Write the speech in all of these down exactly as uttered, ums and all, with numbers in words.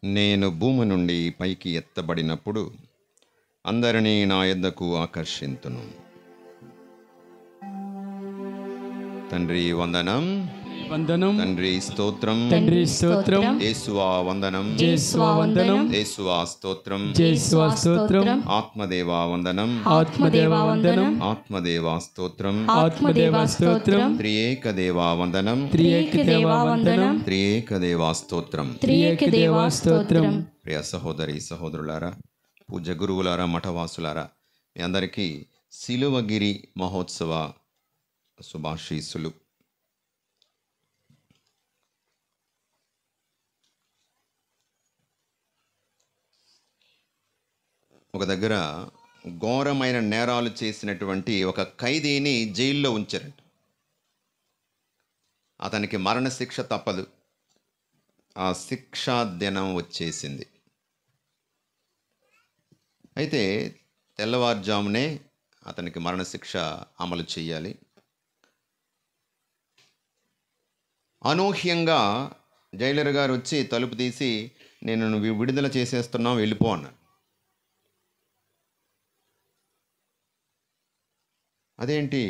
నేను భూమి నుండి పైకి ఎత్తబడినప్పుడు అందరినీ నా యొద్దకు ఆకర్షింతును. తండ్రి వందనం, వందనం. తండ్రి స్తోత్రం, తండ్రి స్తోత్రం. యేసువా వందనం, యేసువా వందనం. యేసువా స్తోత్రం, యేసువా స్తోత్రం. ఆత్మదేవా వందనం, ఆత్మదేవా వందనం. ఆత్మదేవా స్తోత్రం, ఆత్మదేవా స్తోత్రం. త్రియేక దేవా వందనం, త్రియేక దేవా వందనం. త్రియేక దేవా స్తోత్రం. త్రియేక దేవా స్తోత్రం. ప్రియ సహోదరి సహోదరులారా, పూజ్య గురువులారా, మఠవాసులారా, మీ అందరికీ సిలువగిరి మహోత్సవ శుభాశీస్సులు. ఒక దగ్గర ఘోరమైన నేరాలు చేసినటువంటి ఒక ఖైదీని జైల్లో ఉంచారంట. అతనికి మరణశిక్ష తప్పదు. ఆ శిక్షా దినం వచ్చేసింది. అయితే తెల్లవారుజామునే అతనికి మరణశిక్ష అమలు చేయాలి. అనూహ్యంగా జైలర్ గారు వచ్చి తలుపు తీసి, నేను నువ్వు విడుదల చేసేస్తున్నావు, వెళ్ళిపో అన్నాడు. అదేంటి?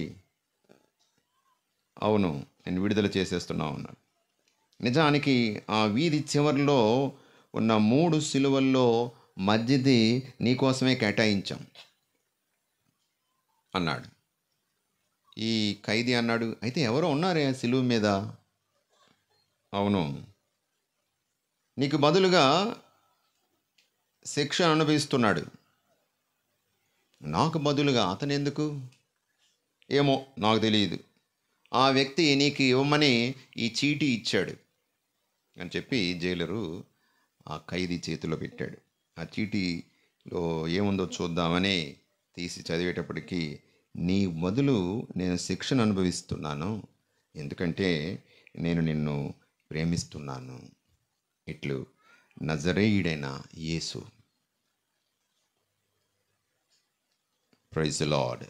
అవును, నేను విడుదల చేసేస్తున్నావు అన్నాడు. నిజానికి ఆ వీధి చివరిలో ఉన్న మూడు సిలువల్లో మధ్యది నీకోసమే కేటాయించాం అన్నాడు. ఈ ఖైదీ అన్నాడు, అయితే ఎవరో ఉన్నారే ఆ సిలువ మీద? అవును, నీకు బదులుగా శిక్ష అనుభవిస్తున్నాడు. నాకు బదులుగా అతను ఎందుకు? ఏమో నాకు తెలియదు. ఆ వ్యక్తి నీకు ఇవ్వమని ఈ చీటీ ఇచ్చాడు అని చెప్పి జైలరు ఆ ఖైదీ చేతిలో పెట్టాడు. ఆ చీటీలో ఏముందో చూద్దామని తీసి చదివేటప్పటికీ, నీ బదులు నేను శిక్షను అనుభవిస్తున్నాను, ఎందుకంటే నేను నిన్ను ప్రేమిస్తున్నాను. ఇట్లు నజరేయుడైన యేసు. Praise the lord.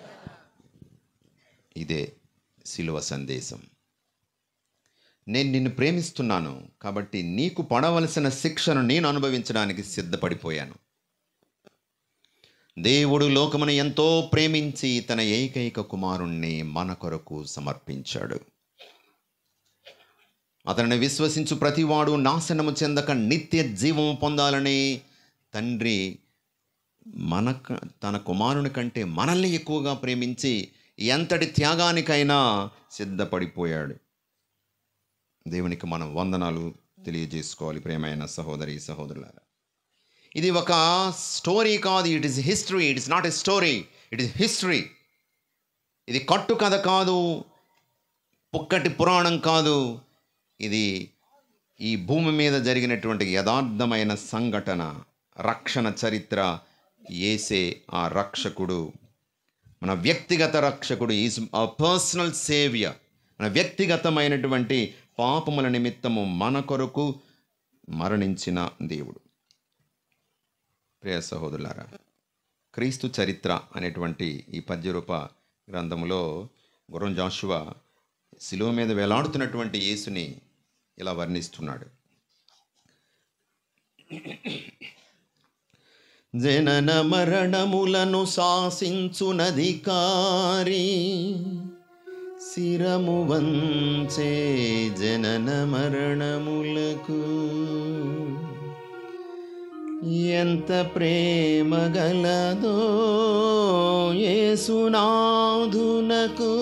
ఇదే సిలువ సందేశం. నేను నిన్ను ప్రేమిస్తున్నాను కాబట్టి నీకు పడవలసిన శిక్షను నేను అనుభవించడానికి సిద్ధపడిపోయాను. దేవుడు లోకమును ఎంతో ప్రేమించి తన ఏకైక కుమారుణ్ణి మన కొరకు సమర్పించాడు. అతనిని విశ్వసించు ప్రతివాడు నాశనము చెందక నిత్య జీవము పొందాలని తండ్రి మన తన కుమారుని కంటే మనల్ని ఎక్కువగా ప్రేమించి ఎంతటి త్యాగానికైనా సిద్ధపడిపోయాడు. దేవునికి మనం వందనాలు తెలియజేసుకోవాలి. ప్రియమైన సహోదరి సహోదరులారా, ఇది ఒక స్టోరీ కాదు. It is history. It is not a story, it is history. ఇది కట్టు కథ కాదు, పుక్కటి పురాణం కాదు. ఇది ఈ భూమి మీద జరిగినటువంటి యథార్థమైన సంఘటన, రక్షణ చరిత్ర. యేసే ఆ రక్షకుడు, మన వ్యక్తిగత రక్షకుడు. ఈజ్ ఆ పర్సనల్ సేవియర్. మన వ్యక్తిగతమైనటువంటి పాపముల నిమిత్తము మన కొరకు మరణించిన దేవుడు. ప్రియ సహోదరులారా, క్రీస్తు చరిత్ర అనేటువంటి ఈ పద్యరూప గ్రంథములో గుర్రం జాషువా శిలువ మీద వేలాడుతున్నటువంటి యేసుని ఇలా వర్ణిస్తున్నాడు. జనన మరణములను శాసించునధికారి, శిరము వంచే జనన మరణములకు. ఎంత ప్రేమ గలదో యేసునాథునకు,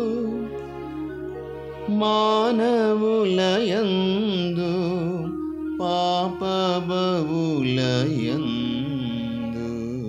మానవులయందు పాపబహులయందు.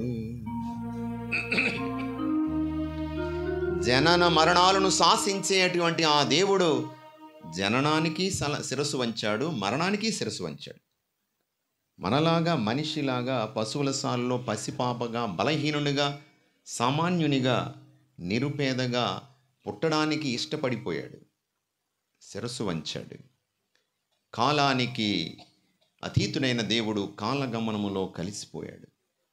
జనన మరణాలను శాసించేటువంటి ఆ దేవుడు జననానికి శిరస్సు వంచాడు, మరణానికి శిరస్సు వంచాడు. మనలాగా మనిషిలాగా పశువుల సాల్లో పసిపాపగా, బలహీనునిగా, సామాన్యునిగా, నిరుపేదగా పుట్టడానికి ఇష్టపడిపోయాడు. శిరస్సు వంచాడు. కాలానికి అతీతుడైన దేవుడు కాలగమనములో కలిసిపోయాడు.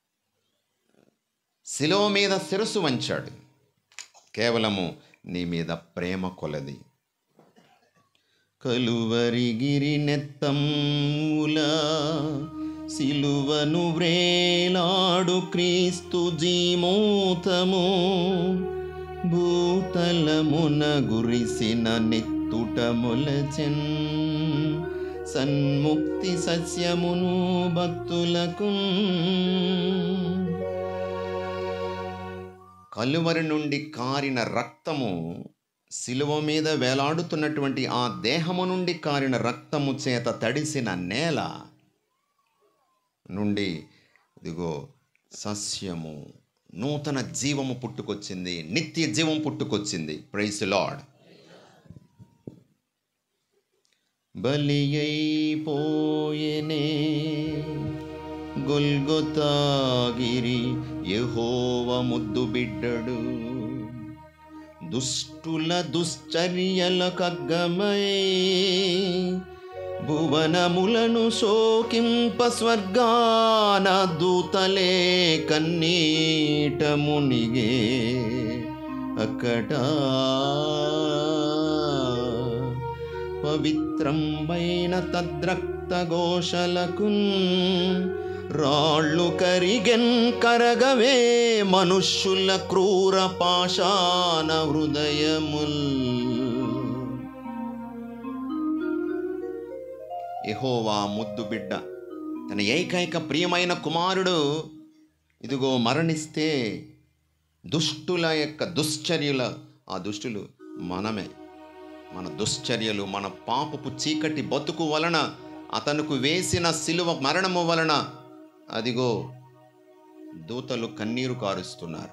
శిలువ మీద శిరస్సు వంచాడు. కేవలము నీ మీద ప్రేమ కొలది. కలువరిగిరి నెత్తమ్ముల సిలువను వ్రేలాడు క్రీస్తు జీమూతము భూతలమున గురిసిన నెత్తుట మొలచెన్ సన్ముక్తి సస్యమును భక్తులకు. కలువరి నుండి కారిన రక్తము, సిలువ మీద వేలాడుతున్నటువంటి ఆ దేహము నుండి కారిన రక్తము చేత తడిసిన నేల నుండి ఇదిగో సస్యము, నూతన జీవము పుట్టుకొచ్చింది, నిత్య జీవం పుట్టుకొచ్చింది. Praise lord. బలి అయిపోయేనే గొల్గొతాగిరి యెహోవ ముద్దు బిడ్డడు, దుష్టుల దుశ్చర్యల కగ్గమై భువనములను శోకింప స్వర్గాన దూతలే కన్నీట మునిగే అక్కడ పవిత్రమైన తద్రక్త ఘోషలకున్ రాళ్ళు కరిగెన్ కరగవే మనుష్యుల క్రూర పాషాణ హృదయముల్. యెహోవా ముద్దు బిడ్డ, తన ఏకైక ప్రియమైన కుమారుడు ఇదిగో మరణిస్తే దుష్టుల యొక్క దుశ్చర్యల, ఆ దుష్టులు మనమే. మన దుశ్చర్యలు, మన పాపపు చీకటి బతుకు వలన, అతనుకు వేసిన సిలువ మరణము వలన అదిగో దూతలు కన్నీరు కారుస్తున్నారు,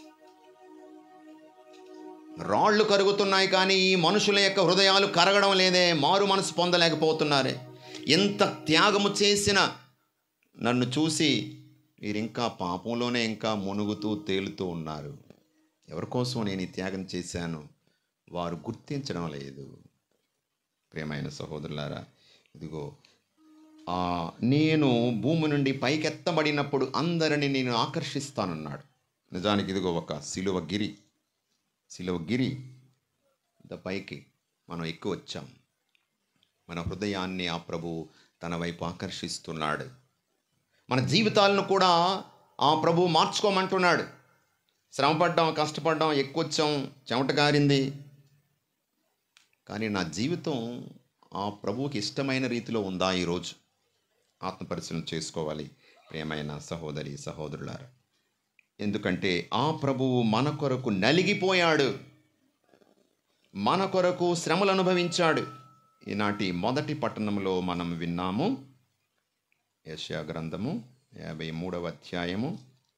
రాళ్ళు కరుగుతున్నాయి. కానీ ఈ మనుషుల యొక్క హృదయాలు కరగడం లేదే, మారు మనసు పొందలేకపోతున్నారే. ఎంత త్యాగము చేసిన నన్ను చూసి వీరింకా పాపంలోనే ఇంకా మునుగుతూ తేలుతూ ఉన్నారు. ఎవరికోసం నేను ఈ త్యాగం చేశాను వారు గుర్తించడం లేదు. ప్రియమైన సహోదరులారా, ఇదిగో ఆ నేను భూమి నుండి పైకెత్తబడినప్పుడు అందరిని నేను ఆకర్షిస్తానన్నాడు. నిజానికి ఇదిగో ఒక సిలువ గిరి, సిలువ గిరి ద పైకి మనం ఎక్కువ వచ్చాం. మన హృదయాన్ని ఆ ప్రభువు తన వైపు ఆకర్షిస్తున్నాడు. మన జీవితాలను కూడా ఆ ప్రభువు మార్చుకోమంటున్నాడు. శ్రమపడ్డాం, కష్టపడ్డాం, ఎక్కువ వచ్చాం, చెమట కారింది, కానీ నా జీవితం ఆ ప్రభువుకి ఇష్టమైన రీతిలో ఉందా? ఈరోజు ఆత్మపరిశీలన చేసుకోవాలి ప్రియమైన సహోదరి సహోదరులారా. ఎందుకంటే ఆ ప్రభువు మన కొరకు నలిగిపోయాడు, మన కొరకు శ్రమలు అనుభవించాడు. ఈనాటి మొదటి పట్టణంలో మనం విన్నాము, యెషయా గ్రంథము యాభై మూడవ అధ్యాయము.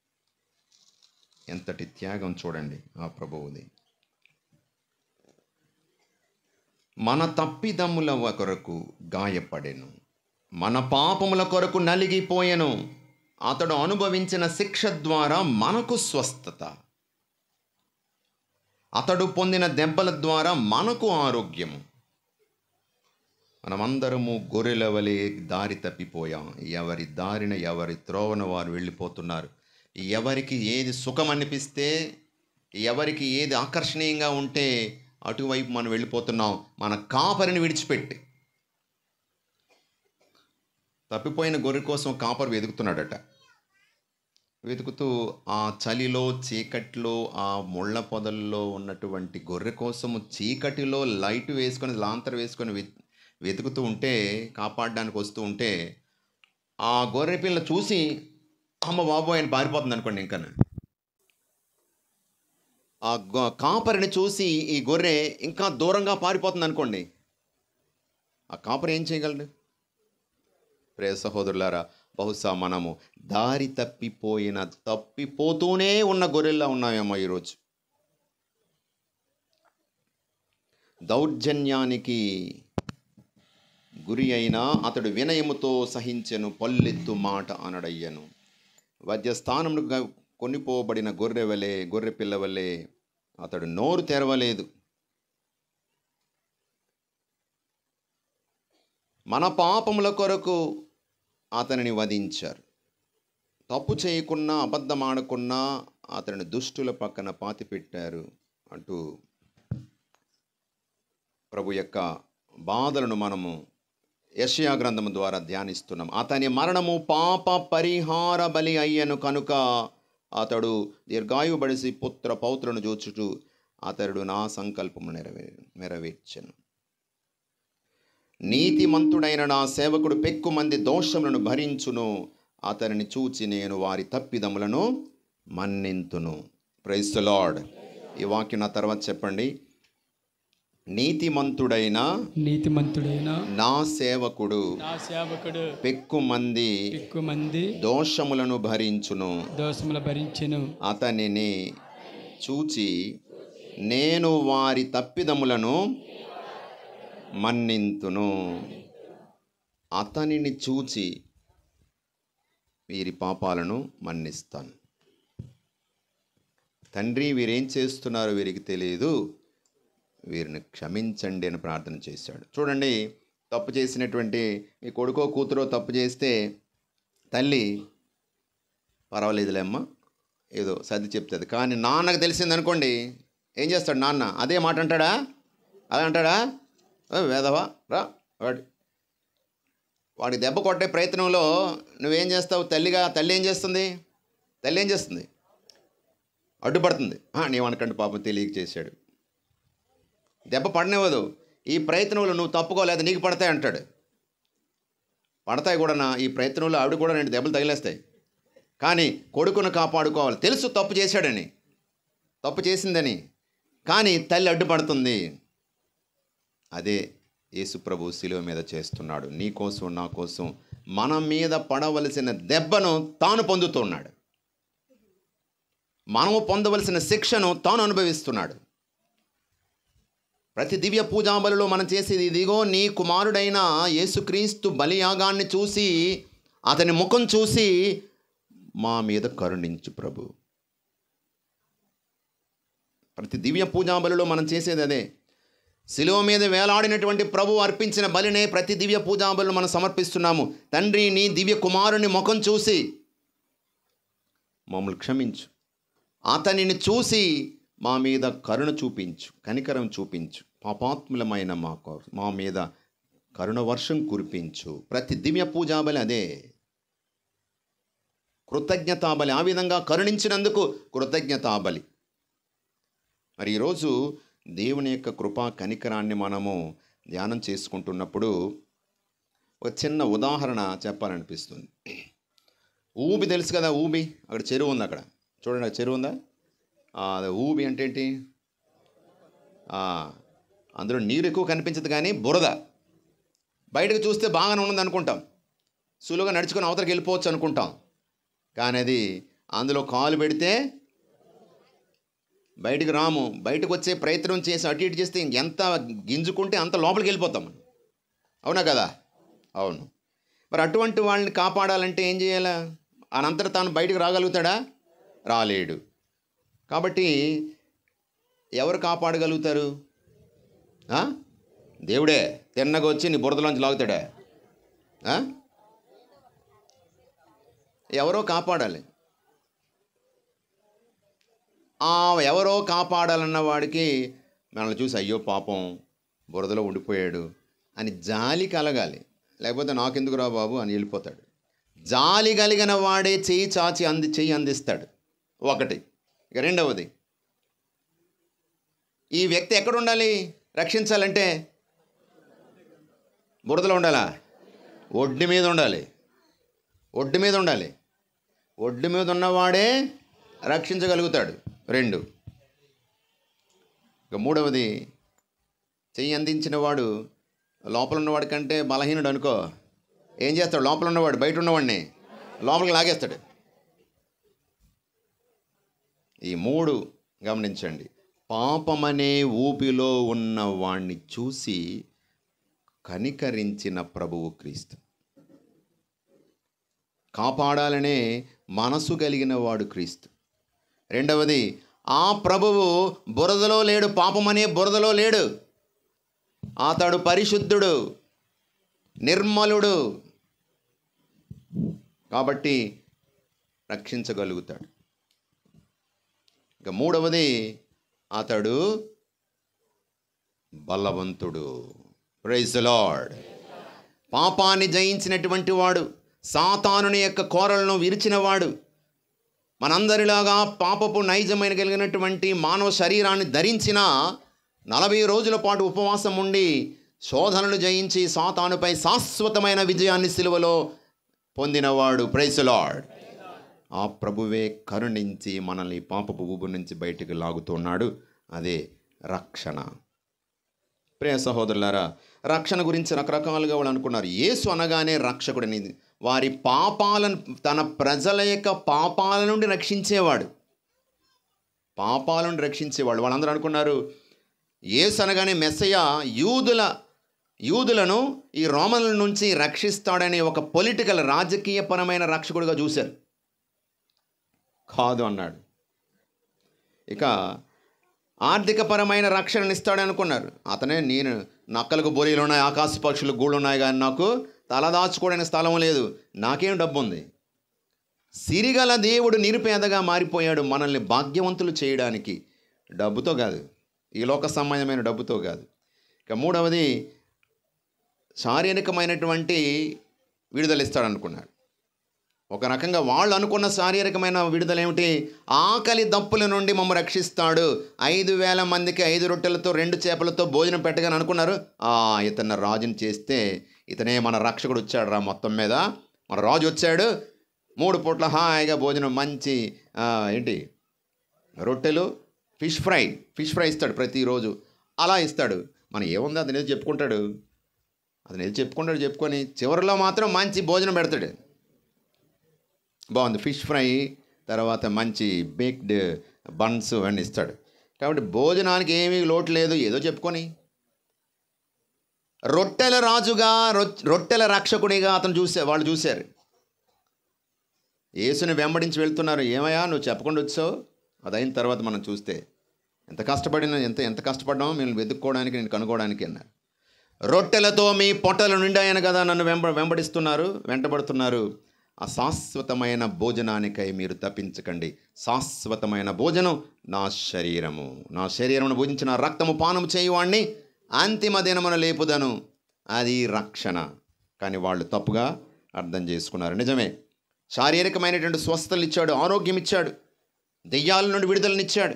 ఎంతటి త్యాగం చూడండి ఆ ప్రభువుది. మన తప్పిదమ్ముల కొరకు గాయపడెను, మన పాపముల కొరకు నలిగిపోయెను, అతడు అనుభవించిన శిక్ష ద్వారా మనకు స్వస్థత, అతడు పొందిన దెబ్బల ద్వారా మనకు ఆరోగ్యము. మనమందరము గొర్రెల వలె దారి తప్పిపోయాం. ఎవరి దారిన ఎవరి త్రోవన వారు వెళ్ళిపోతున్నారు. ఎవరికి ఏది సుఖం అనిపిస్తే, ఎవరికి ఏది ఆకర్షణీయంగా ఉంటే అటువైపు మనం వెళ్ళిపోతున్నాం, మన కాపరిని విడిచిపెట్టి. తప్పిపోయిన గొర్రె కోసం కాపరి వెతుకుతున్నాడట. వెతుకుతూ ఆ చలిలో, చీకట్లో, ఆ ముళ్ళ పొదల్లో ఉన్నటువంటి గొర్రె కోసము చీకటిలో లైట్ వేసుకొని, లాంతర్ వేసుకొని వెతుకుతూ ఉంటే, కాపాడడానికి వస్తూ ఉంటే, ఆ గొర్రె పిల్ల చూసి అమ్మ బాబోయ్ అని పారిపోతుంది అనుకోండి. ఇంకా ఆ కాపరిని చూసి ఈ గొర్రె ఇంకా దూరంగా పారిపోతుంది అనుకోండి. ఆ కాపరి ఏం చేయగలడు? ప్రియ సహోదరులారా, బహుశా మనము దారి తప్పిపోయిన, తప్పిపోతూనే ఉన్న గొర్రెల్లా ఉన్నామేమో ఈరోజు. దౌర్జన్యానికి గురి అయినా అతడు వినయముతో సహించెను, పల్లెత్తు మాట అనడయ్యను. వధ్యస్థానమును కొనిపోబడిన గొర్రె వలె, గొర్రె పిల్ల వలె అతడు నోరు తెరవలేదు. మన పాపముల కొరకు అతనిని వధించారు. తప్పు చేయకున్నా, అబద్ధమాడకున్నా అతని దుష్టుల పక్కన పాతిపెట్టారు అంటూ ప్రభు యొక్క బాధలను మనము యెషయా గ్రంథము ద్వారా ధ్యానిస్తున్నాం. అతని మరణము పాప పరిహార బలి అయ్యను కనుక అతడు దీర్ఘాయుబడిసి పుత్ర పౌత్రులను చూచుచు అతడు నా సంకల్పము నెరవే నెరవేర్చెను. నీతిమంతుడైన నా సేవకుడు పెక్కు మంది దోషములను భరించును, అతనిని చూచి నేను వారి తప్పిదములను మన్నింతును. Praise the Lord. ఈ వాక్యం నా తర్వాత చెప్పండి. నీతిమంతుడైన నీతిమంతుడైన నా సేవకుడు నా సేవకుడు పెక్కు మంది ఎక్కువ మంది దోషములను భరించును, దోషములు భరించెను. అతనిని చూచి నేను వారి తప్పిదములను మన్నింతును. అతనిని చూచి వీరి పాపాలను మన్నిస్తాను. తండ్రి, వీరేం చేస్తున్నారో వీరికి తెలియదు, వీరిని క్షమించండి అని ప్రార్థన చేశాడు. చూడండి, తప్పు చేసినటువంటి మీ కొడుకో కూతురో తప్పు చేస్తే తల్లి పర్వాలేదులే అమ్మ ఏదో సర్ది చెప్తుంది. కానీ నాన్నకు తెలిసిందనుకోండి, ఏం చేస్తాడు నాన్న? అదే మాట అంటాడా? అదే అంటాడా? వేదవా రా వాడి వాడి దెబ్బ కొట్టే ప్రయత్నంలో నువ్వేం చేస్తావు? తల్లిగా తల్లి ఏం చేస్తుంది? తల్లి ఏం చేస్తుంది? అడ్డుపడుతుంది. నీవనకండి పాపం తెలియక చేశాడు. దెబ్బ పడనివ్వదు. ఈ ప్రయత్నంలో నువ్వు తప్పుకోలేదు, నీకు పడతాయి అంటాడు. పడతాయి కూడా. ఈ ప్రయత్నంలో ఆవిడ కూడా రెండు దెబ్బలు తగిలేస్తాయి. కానీ కొడుకును కాపాడుకోవాలి. తెలుసు తప్పు చేశాడని, తప్పు చేసిందని, కానీ తల్లి అడ్డుపడుతుంది. అదే యేసు ప్రభు శిలువ మీద చేస్తున్నాడు. నీ కోసం నా కోసం మన మీద పడవలసిన దెబ్బను తాను పొందుతున్నాడు. మనము పొందవలసిన శిక్షను తాను అనుభవిస్తున్నాడు. ప్రతి దివ్య పూజాబలిలో మనం చేసేది ఇదిగో, నీ కుమారుడైన యేసుక్రీస్తు బలియాగాన్ని చూసి, అతని ముఖం చూసి మా మీద కరుణించు ప్రభు. ప్రతి దివ్య పూజాబలిలో మనం చేసేది అదే. శిలువ మీద వేలాడినటువంటి ప్రభు అర్పించిన బలినే ప్రతి దివ్య పూజాబలిలో మనం సమర్పిస్తున్నాము. తండ్రి, నీ దివ్య కుమారుని ముఖం చూసి మమ్మల్ని క్షమించు, అతనిని చూసి మా మీద కరుణ చూపించు, కనికరం చూపించు, పాపాత్ములమైన మా మా మీద కరుణ వర్షం కురిపించు. ప్రతి దివ్య పూజాబలి అదే, కృతజ్ఞతాబలి. ఆ విధంగా కరుణించినందుకు కృతజ్ఞతాబలి. మరి ఈరోజు దేవుని యొక్క కృపా కనికరాన్ని మనము ధ్యానం చేసుకుంటున్నప్పుడు ఒక చిన్న ఉదాహరణ చెప్పాలనిపిస్తుంది. ఊబి తెలుసు కదా, ఊబి. అక్కడ చెరువు ఉంది. అక్కడ చూడండి, అక్కడ చెరువు ఉందా? అది ఊబి అంటే ఏంటి? అందులో నీరు ఎక్కువ కనిపించదు, కానీ బురద. బయటకు చూస్తే బాగానే ఉన్నది అనుకుంటాం, సులువుగా నడుచుకొని అవతలకి వెళ్ళిపోవచ్చు అనుకుంటాం. కానీ అది అందులో కాలు పెడితే బయటకు రాము. బయటకు వచ్చే ప్రయత్నం చేసి అటు ఇటు చేస్తే ఎంత గింజుకుంటే అంత లోపలికి వెళ్ళిపోతాం. అవునా కదా? అవును. మరి అటువంటి వాళ్ళని కాపాడాలంటే ఏం చేయాలా? అనంతట తాను బయటకు రాగలుగుతాడా? రాలేడు. కాబట్టి ఎవరు కాపాడగలుగుతారు? దేవుడే తిన్నగా వచ్చి నీ బురదలోంచి లాగుతాడా? ఎవరో కాపాడాలి. ఆ ఎవరో కాపాడాలన్న వాడికి మనల్ని చూసి అయ్యో పాపం బురదలో ఉండిపోయాడు అని జాలి కలగాలి. లేకపోతే నాకెందుకు రా బాబు అని వెళ్ళిపోతాడు. జాలి కలిగిన వాడే చెయ్యి చాచి అంది చెయ్యి అందిస్తాడు. ఒకటి. ఇక రెండవది, ఈ వ్యక్తి ఎక్కడ ఉండాలి రక్షించాలంటే? బురదలో ఉండాలా? ఒడ్డు మీద ఉండాలి. ఒడ్డు మీద ఉండాలి. ఒడ్డు మీద ఉన్నవాడే రక్షించగలుగుతాడు. రెండు. ఇక మూడవది, చెయ్యి అందించిన వాడు లోపల ఉన్నవాడి కంటే బలహీనుడు అనుకో, ఏం చేస్తాడు? లోపల ఉన్నవాడు బయట ఉన్నవాడిని లోపలికి లాగేస్తాడు. ఈ మూడు గమనించండి. పాపమనే ఊపిలో ఉన్న వాణ్ణి చూసి కనికరించిన ప్రభువు క్రీస్తు. కాపాడాలనే మనసు కలిగిన వాడు క్రీస్తు. రెండవది, ఆ ప్రభువు బురదలో లేడు, పాపమనే బురదలో లేడు. అతడు పరిశుద్ధుడు, నిర్మలుడు, కాబట్టి రక్షించగలుగుతాడు. ఇక మూడవది, అతడు బలవంతుడు. Praise the Lord. పాపాన్ని జయించినటువంటి వాడు, సాతానుని యొక్క కోరలను విరిచినవాడు, మనందరిలాగా పాపపు నైజమైన కలిగినటువంటి మానవ శరీరాన్ని ధరించిన నలభై రోజుల పాటు ఉపవాసం ఉండి శోధనలు జయించి సాతానుపై శాశ్వతమైన విజయాన్ని సిలువలో పొందినవాడు. Praise the Lord. ఆ ప్రభువే కరుణించి మనల్ని పాపపు ఊబు నుంచి బయటికి లాగుతున్నాడు. అదే రక్షణ. ప్రియ సహోదరులారా, రక్షణ గురించి రకరకాలుగా వాళ్ళు అనుకున్నారు. యేసు అనగానే రక్షకుడని, వారి పాపాలను, తన ప్రజల యొక్క పాపాల నుండి రక్షించేవాడు, పాపాల నుండి రక్షించేవాడు. వాళ్ళందరూ అనుకున్నారు యేసు అనగానే మెస్సయ్య యూదుల యూదులను ఈ రోమన్ల నుంచి రక్షిస్తాడని ఒక పొలిటికల్ రాజకీయపరమైన రక్షకుడిగా చూశారు. కాదు అన్నాడు. ఇక ఆర్థికపరమైన రక్షణను ఇస్తాడని అనుకున్నారు. అతనే, నేను నక్కలకు బొరీలు ఉన్నాయి, ఆకాశ పక్షులకు గూళ్ళు ఉన్నాయి, కానీ నాకు తలదాచుకోవడానికి స్థలం లేదు, నాకేం డబ్బు ఉంది. సిరిగల దేవుడు నిరుపేదగా మారిపోయాడు మనల్ని భాగ్యవంతులు చేయడానికి. డబ్బుతో కాదు, ఈ లోక సంబంధమైన డబ్బుతో కాదు. ఇక మూడవది శారీరకమైనటువంటి విడుదల ఇస్తాడనుకున్నాడు. ఒక రకంగా వాళ్ళు అనుకున్న శారీరకమైన విడుదల ఏమిటి? ఆకలి దప్పుల నుండి మమ్మ రక్షిస్తాడు. ఐదు వేల మందికి ఐదు రొట్టెలతో రెండు చేపలతో భోజనం పెట్టగానే అనుకున్నారు, ఇతను రాజుని చేస్తే ఇతనే మన రక్షకుడు వచ్చాడు రా, మొత్తం మీద మన రాజు వచ్చాడు, మూడు పూట్ల హాయిగా భోజనం, మంచి ఏంటి రొట్టెలు, ఫిష్ ఫ్రై ఫిష్ ఫ్రై ఇస్తాడు ప్రతిరోజు. అలా ఇస్తాడు. మనం ఏముంది అతను ఏదో చెప్పుకుంటాడు, అతను ఏదో చెప్పుకుంటాడు, చెప్పుకొని చివరిలో మాత్రం మంచి భోజనం పెడతాడు. బాగుంది, ఫిష్ ఫ్రై, తర్వాత మంచి బేక్డ్ బన్స్ అన్నీ ఇస్తాడు. కాబట్టి భోజనానికి ఏమీ లోటు లేదు, ఏదో చెప్పుకొని. రొట్టెల రాజుగా, రొట్టెల రక్షకుడిగా అతను చూసే వాళ్ళు చూశారు. యేసుని వెంబడించి వెళ్తున్నారు. ఏమయ్యా నువ్వు చెప్పకుండా వచ్చావు? అదైన తర్వాత మనం చూస్తే ఎంత కష్టపడినా, ఎంత ఎంత కష్టపడ్డామో మేము వెతుక్కోవడానికి, నేను కనుక్కోవడానికి అన్నారు. రొట్టెలతో మీ పొట్టలు నిండాయను కదా నన్ను వెంబ వెంబడిస్తున్నారు వెంటబడుతున్నారు. ఆ శాశ్వతమైన భోజనానికై మీరు తప్పించకండి. శాశ్వతమైన భోజనం నా శరీరము, నా శరీరమును భుజించిన రక్తము పానము చేయువాణ్ణి అంతిమ దినమున లేపుదను. అది రక్షణ. కానీ వాళ్ళు తప్పుగా అర్థం చేసుకున్నారు. నిజమే, శారీరకమైనటువంటి స్వస్థతలు ఇచ్చాడు, ఆరోగ్యం ఇచ్చాడు, దెయ్యాల నుండి విడుదలనిచ్చాడు,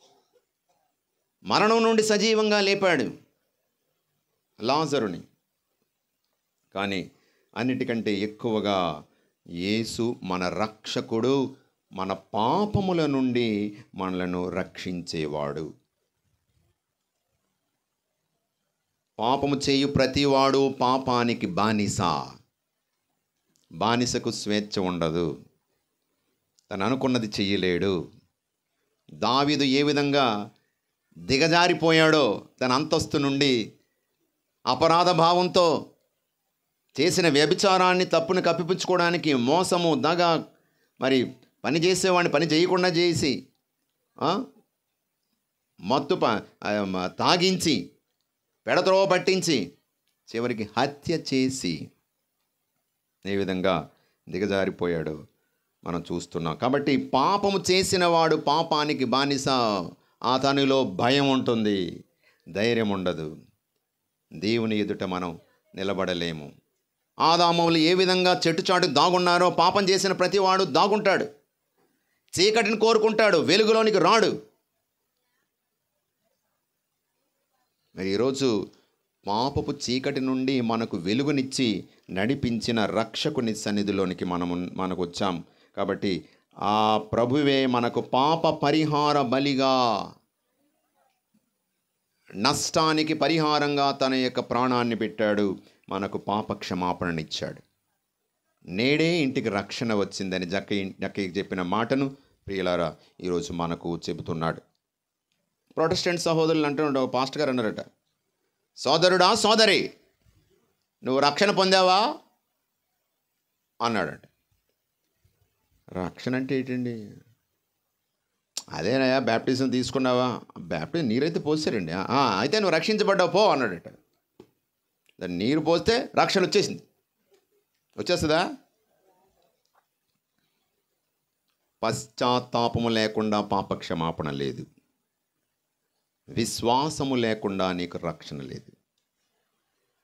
మరణం నుండి సజీవంగా లేపాడు లాజరుని. కానీ అన్నిటికంటే ఎక్కువగా యేసు మన రక్షకుడు, మన పాపముల నుండి మనలను రక్షించేవాడు. పాపము చేయు ప్రతివాడు పాపానికి బానిస. బానిసకు స్వేచ్ఛ ఉండదు, తను అనుకున్నది చెయ్యలేడు. దావీదు ఏ విధంగా దిగజారిపోయాడో తన అంతస్తు నుండి, అపరాధ భావంతో చేసిన వ్యభిచారాన్ని, తప్పుని కప్పిపుచ్చుకోవడానికి మోసము, దగ, మరి పని చేసేవాడిని పని చేయకుండా చేసి, మత్తు తాగించి, పెడత్రోవ పట్టించి, చివరికి హత్య చేసి ఏ విధంగా దిగజారిపోయాడో మనం చూస్తున్నాం. కాబట్టి పాపము చేసిన వాడు పాపానికి బానిస. అతనిలో భయం ఉంటుంది, ధైర్యం ఉండదు. దేవుని ఎదుట మనం నిలబడలేము. ఆదాములు ఏ విధంగా చెట్టుచాటు దాగున్నారో పాపం చేసిన ప్రతివాడు దాగుంటాడు, చీకటిని కోరుకుంటాడు, వెలుగులోనికి రాడు. మరి ఈరోజు పాపపు చీకటి నుండి మనకు వెలుగునిచ్చి నడిపించిన రక్షకుని సన్నిధిలోనికి మనము మనకు వచ్చాం. కాబట్టి ఆ ప్రభువే మనకు పాప పరిహార బలిగా, నష్టానికి పరిహారంగా తన యొక్క ప్రాణాన్ని పెట్టాడు, మనకు పాప క్షమాపణనిచ్చాడు. నేడే ఇంటికి రక్షణ వచ్చిందని జక్క జక్కయ్యకి చెప్పిన మాటను ప్రియులారా ఈరోజు మనకు చెబుతున్నాడు. ప్రొటెస్టెంట్ సహోదరులు అంటున్నాడు, పాస్టర్ గారు అన్నారట, సోదరుడా సోదరి నువ్వు రక్షణ పొందావా అన్నాడట. రక్షణ అంటే ఏంటండి? అదేనయ్యా బ్యాప్టిజం తీసుకున్నావా? బ్యాప్టిజం నీరైతే పోసారండి. అయితే నువ్వు రక్షించబడ్డావు పో అన్నాడట. దాన్ని నీరు పోస్తే రక్షణ వచ్చేసింది. వచ్చేస్తుందా? పశ్చాత్తాపము లేకుండా పాపక్షమాపణ లేదు, విశ్వాసము లేకుండా నీకు రక్షణ లేదు.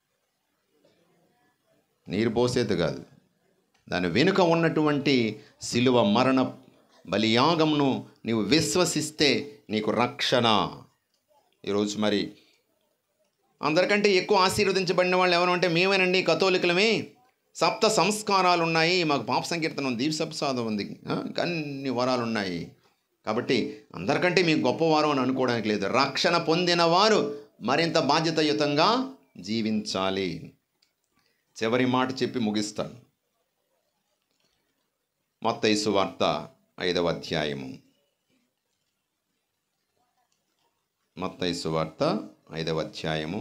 నీరు పోసేది కాదు, దాని వెనుక ఉన్నటువంటి శిలువ మరణ బలియాగమును నీవు విశ్వసిస్తే నీకు రక్షణ. ఈరోజు మరి అందరికంటే ఎక్కువ ఆశీర్వదించబడిన వాళ్ళు ఎవరు అంటే మేమేనండి, కథోలికులమే. సప్త సంస్కారాలు ఉన్నాయి, మాకు పాప సంకీర్తనం ఉంది, దీపసప్సాదం ఉంది, అన్ని వరాలు ఉన్నాయి. కాబట్టి అందరికంటే మీకు గొప్పవారు అని అనుకోవడానికి లేదు. రక్షణ పొందిన వారు మరింత బాధ్యతాయుతంగా జీవించాలి. చివరి మాట చెప్పి ముగిస్తాను. మత్తయి సువార్త ఐదవ అధ్యాయము. మత్తయి సువార్త ఐదవ అధ్యాయము.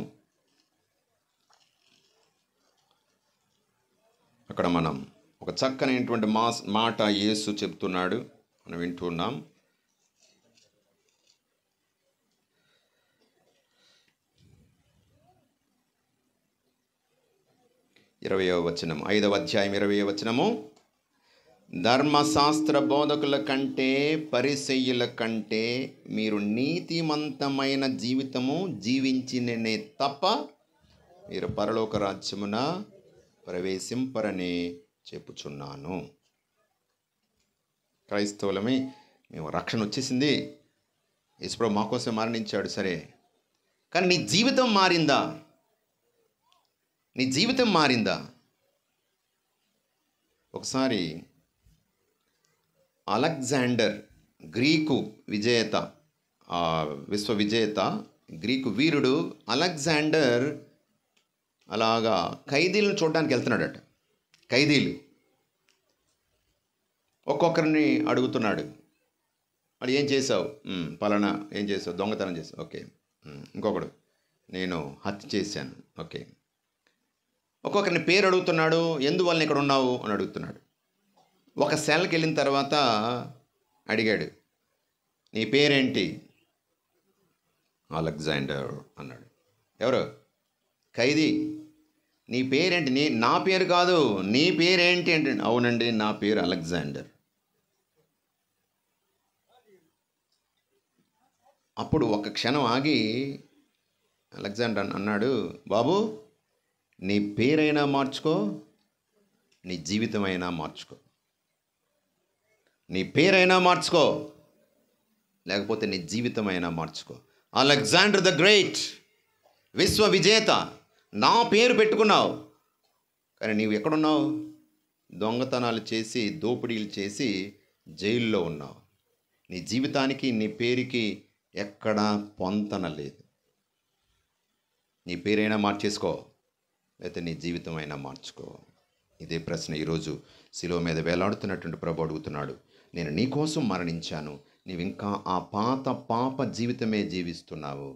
అక్కడ మనం ఒక చక్కనైనటువంటి మా మాట యేసు చెప్తున్నాడు, మనం వింటున్నాం. ఇరవయవ వచనం, ఐదవ అధ్యాయం ఇరవయవ వచనము. ధర్మశాస్త్ర బోధకుల కంటే పరిసయ్యుల కంటే మీరు నీతిమంతమైన జీవితము జీవించిననే తప్ప మీరు పరలోక రాజ్యమున ప్రవేశింపరని చెప్పుచున్నాను. క్రైస్తవులమే మేము రక్షణ వచ్చేసింది, యేసుప్రభు మా కోసం మరణించాడు, సరే, కానీ నీ జీవితం మారిందా? నీ జీవితం మారిందా? ఒకసారి అలెగ్జాండర్, గ్రీకు విజేత, విశ్వ విజేత గ్రీకు వీరుడు అలెగ్జాండర్ అలాగా ఖైదీలను చూడడానికి వెళ్తున్నాడట. ఖైదీలు ఒక్కొక్కరిని అడుగుతున్నాడు, అది ఏం చేసావు? పలానా. ఏం చేసావు? దొంగతనం చేసావు. ఓకే. ఇంకొకడు, నేను హత్య చేశాను. ఓకే. ఒక్కొక్కరిని పేరు అడుగుతున్నాడు, ఎందువల్ల ఇక్కడ ఉన్నావు అని అడుగుతున్నాడు. ఒక సెల్కి వెళ్ళిన తర్వాత అడిగాడు, నీ పేరేంటి? అలెగ్జాండర్ అన్నాడు. ఎవరు? ఖైదీ. నీ పేరేంటి? నీ నా పేరు కాదు, నీ పేరేంటి అంటే, అవునండి నా పేరు అలెగ్జాండర్. అప్పుడు ఒక క్షణం ఆగి అలెగ్జాండర్ అన్నాడు, బాబు నీ పేరైనా మార్చుకో, నీ జీవితమైనా మార్చుకో. నీ పేరైనా మార్చుకో, లేకపోతే నీ జీవితమైనా మార్చుకో. అలెగ్జాండర్ ద గ్రేట్, విశ్వ విజేత, నా పేరు పెట్టుకున్నావు, కానీ నీవు ఎక్కడున్నావు? దొంగతనాలు చేసి, దోపిడీలు చేసి జైల్లో ఉన్నావు. నీ జీవితానికి, నీ పేరుకి ఎక్కడా పొంతన లేదు. నీ పేరైనా మార్చేసుకో, లేకపోతే నీ జీవితం అయినా మార్చుకో. ఇదే ప్రశ్న ఈరోజు శిలువ మీద వేలాడుతున్నటువంటి ప్రభు అడుగుతున్నాడు. నేను నీ కోసం మరణించాను, నీవు ఇంకా ఆ పాత పాప జీవితమే జీవిస్తున్నావు.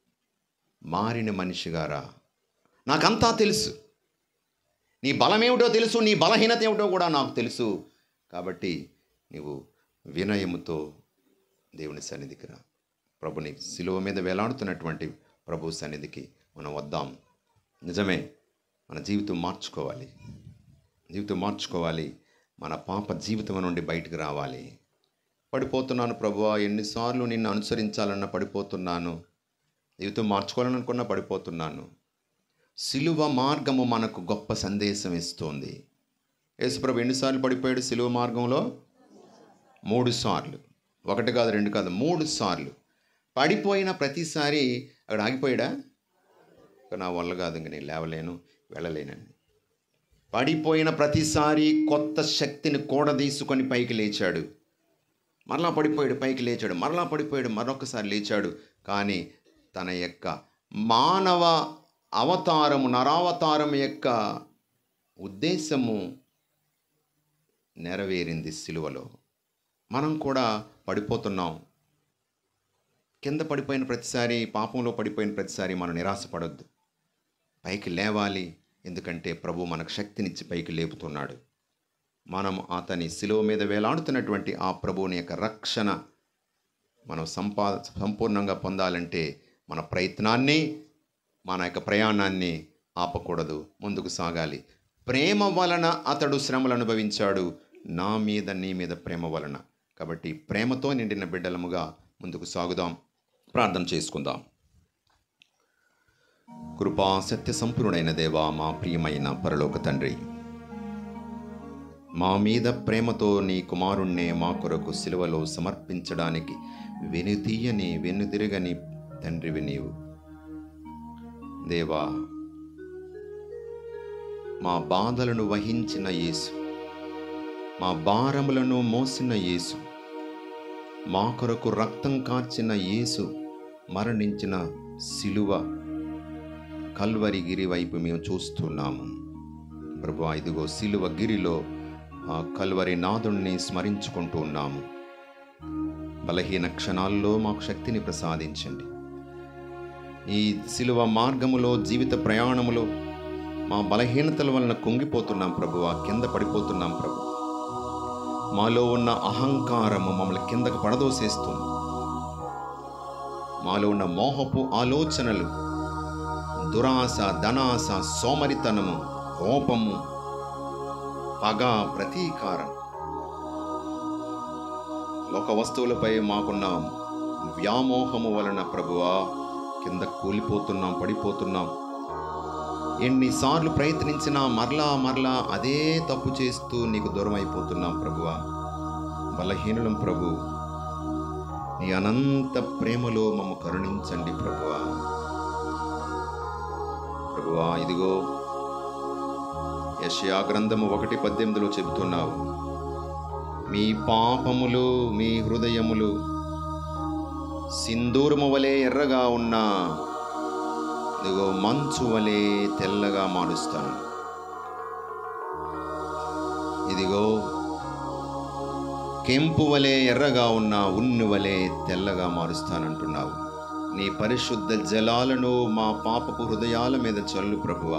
మారిన మనిషిగారా, నాకంతా తెలుసు, నీ బలమేమిటో తెలుసు, నీ బలహీనత ఏమిటో కూడా నాకు తెలుసు. కాబట్టి నీవు వినయముతో దేవుని సన్నిధికి రా. ప్రభుని శిలువ మీద వేలాడుతున్నటువంటి ప్రభు సన్నిధికి మనం వద్దాం. నిజమే, మన జీవితం మార్చుకోవాలి, జీవితం మార్చుకోవాలి, మన పాప జీవితం నుండి బయటకు రావాలి. పడిపోతున్నాను ప్రభువా, ఎన్నిసార్లు నిన్ను అనుసరించాలన్నా పడిపోతున్నాను, జీవితం మార్చుకోవాలని అనుకున్నా పడిపోతున్నాను. శిలువ మార్గము మనకు గొప్ప సందేశం ఇస్తోంది. యేసుప్రభు ఎన్నిసార్లు పడిపోయాడు శిలువ మార్గంలో? మూడు సార్లు. ఒకటి కాదు, రెండు కాదు, మూడు సార్లు. పడిపోయిన ప్రతిసారి అక్కడ ఆగిపోయాడా? నా వల్ల కాదు, ఇంక నేను లేవలేను, వెళ్ళలేనని. పడిపోయిన ప్రతిసారి కొత్త శక్తిని కూడదీసుకొని పైకి లేచాడు. మరలా పడిపోయాడు, పైకి లేచాడు, మరలా పడిపోయాడు, మరొకసారి లేచాడు. కానీ తన యొక్క మానవ అవతారము, నరావతారం యొక్క ఉద్దేశము నెరవేరింది సిలువలో. మనం కూడా పడిపోతున్నాం. కింద పడిపోయిన ప్రతిసారి, పాపంలో పడిపోయిన ప్రతిసారి మనం నిరాశపడొద్దు, పైకి లేవాలి. ఎందుకంటే ప్రభు మనకు శక్తినిచ్చి పైకి లేపుతున్నాడు. మనం అతని శిలువ మీద వేలాడుతున్నటువంటి ఆ ప్రభువుని యొక్క రక్షణ మనం సంపా సంపూర్ణంగా పొందాలంటే మన ప్రయత్నాన్ని, మన యొక్క ప్రయాణాన్ని ఆపకూడదు, ముందుకు సాగాలి. ప్రేమ వలన అతడు శ్రమలు అనుభవించాడు, నా మీద నీ మీద ప్రేమ వలన. కాబట్టి ప్రేమతో నిండిన బిడ్డలముగా ముందుకు సాగుదాం. ప్రార్థన చేసుకుందాం. కృపా సత్య సంపూర్ణైన దేవా, మా ప్రియమైన పరలోక తండ్రి, మా మీద ప్రేమతో నీ కుమారుణ్ణే మా కొరకు సిలువలో సమర్పించడానికి వెనుతీయని వెనుదిరగని తండ్రివి నీవు. దేవా, మా బాధలను వహించిన యేసు, మా భారములను మోసిన యేసు, మా కొరకు రక్తం కార్చిన యేసు మరణించిన సిలువ కల్వరి గిరి వైపు మేము చూస్తున్నాము. ప్రభువా, ఇదిగో సిలువ గిరిలో ఆ కల్వరి నాదుణ్ణి స్మరించుకుంటూ ఉన్నాము. బలహీన క్షణాల్లో మాకు శక్తిని ప్రసాదించండి. ఈ సిలువ మార్గములో, జీవిత ప్రయాణములో మా బలహీనతల వలన కుంగిపోతున్నాం ప్రభువా, కింద పడిపోతున్నాం ప్రభు. మాలో ఉన్న అహంకారము మమ్మల్ని కిందకు పడదోసేస్తుంది. మాలో ఉన్న మోహపు ఆలోచనలు, దురాశ, ధనాశ, సోమరితనము, కోపము, పగ, ప్రతీకారం, లోక వస్తువులపై మాకున్న వ్యామోహము వలన ప్రభువా కింద కూలిపోతున్నాం, పడిపోతున్నాం. ఎన్నిసార్లు ప్రయత్నించినా మరలా మరలా అదే తప్పు చేస్తూ నీకు దూరం అయిపోతున్నాం ప్రభువా. బలహీనులం ప్రభు, నీ అనంత ప్రేమలో మమ్మ కరుణించండి ప్రభువా. ప్రభువా, ఇదిగో యెషయా గ్రంథము ఒకటి పద్దెనిమిదిలో చెబుతున్నావు, మీ పాపములు, మీ హృదయములు సింధూరము వలె ఎర్రగా ఉన్న ఇదిగో మంచు వలె తెల్లగా మారుస్తాను. ఇదిగో కెంపు వలె ఎర్రగా ఉన్న ఉన్ని వలె తెల్లగా మారుస్తానంటున్నావు. నీ పరిశుద్ధ జలాలను మా పాపపు హృదయాల మీద చల్లు ప్రభువా.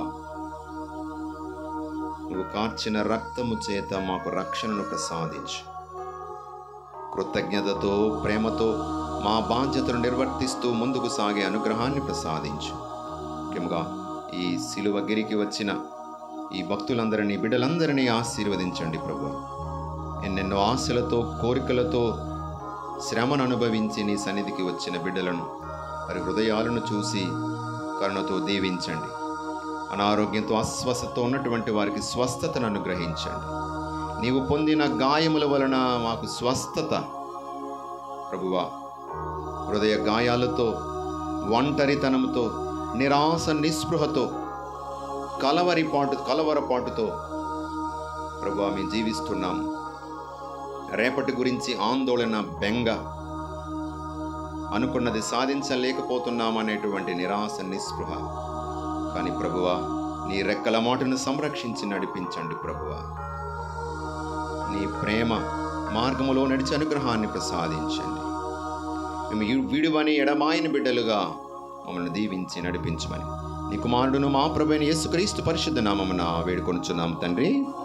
నువ్వు కార్చిన రక్తము చేత మాకు రక్షణను ప్రసాదించు. కృతజ్ఞతతో, ప్రేమతో మా బాధ్యతను నిర్వర్తిస్తూ ముందుకు సాగే అనుగ్రహాన్ని ప్రసాదించు. ముఖ్యంగా ఈ సిలువగిరికి వచ్చిన ఈ భక్తులందరినీ, బిడ్డలందరినీ ఆశీర్వదించండి ప్రభు. ఎన్నెన్నో ఆశలతో, కోరికలతో శ్రమను అనుభవించి నీ సన్నిధికి వచ్చిన బిడ్డలను, వారి హృదయాలను చూసి కరుణతో దీవించండి. అనారోగ్యంతో, అస్వస్థతో ఉన్నటువంటి వారికి స్వస్థతను అనుగ్రహించండి. నీవు పొందిన గాయముల వలన మాకు స్వస్థత ప్రభువా. హృదయ గాయాలతో, ఒంటరితనంతో, నిరాశ, నిస్పృహతో, కలవరిపాటు కలవరపాటుతో ప్రభువా మేము జీవిస్తున్నాం. రేపటి గురించి ఆందోళన, బెంగ, అనుకున్నది సాధించలేకపోతున్నామనేటువంటి నిరాశ, నిస్పృహ. కానీ ప్రభువా, నీ రెక్కల మాటను సంరక్షించి నడిపించండి ప్రభువా. నీ ప్రేమ మార్గములో నడిచి అనుగ్రహాన్ని ప్రసాదించండి. మేము విడువని ఎడమాయని బిడ్డలుగా మమ్మల్ని దీవించి నడిపించమని నీ కుమారుడును మా ప్రభువైన యేసుక్రీస్తు పరిశుద్ధ నామమున వేడుకొనుచున్నాం తండ్రి.